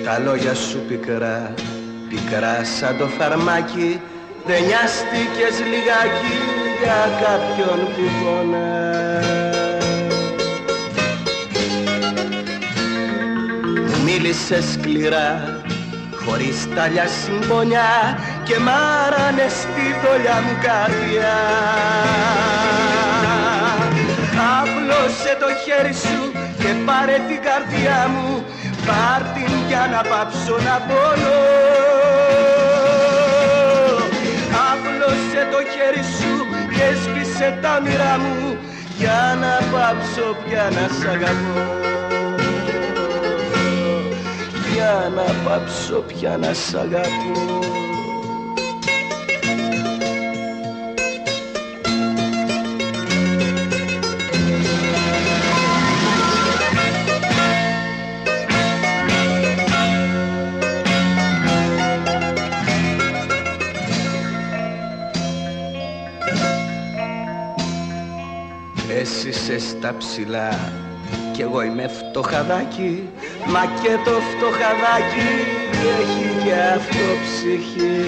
Τα λόγια σου πικρά, πικρά σαν το φαρμάκι, δεν νοιάστηκες λιγάκι για κάποιον που πονά. Μίλησες σκληρά, χωρίς τάλια συμπονιά και μάρανε στη δολιά μου καρδιά. Άπλωσε το χέρι σου και πάρε την καρδιά μου, πάρ' την για να πάψω να πονώ. Άπλωσε το χέρι σου και σβήσε τα όνειρά μου, για να πάψω πια να σ' αγαπώ. Για να πάψω πια να σ' αγαπώ. Εσύ είσαι στα ψηλά κι εγώ είμαι φτωχαδάκι, μα και το φτωχαδάκι έχει κι αυτό ψυχή.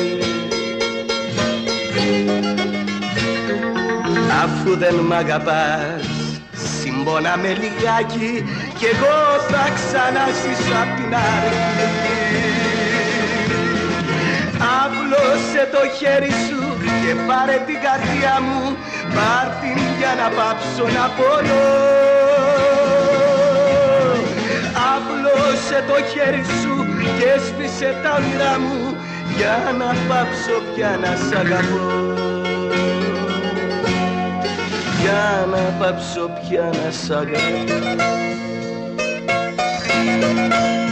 Αφού δεν μ' αγαπάς, συμπονά με λιγάκι κι εγώ θα ξαναζήσω απ' την αρχή. Άπλωσε το χέρι σου και πάρε την καρδιά μου, πάρ' την για να πάψω να πονώ. Άπλωσε το χέρι σου και έσβησε τα όνειρά μου, για να πάψω πια να σ' αγαπώ. Για να πάψω πια να σ' αγαπώ.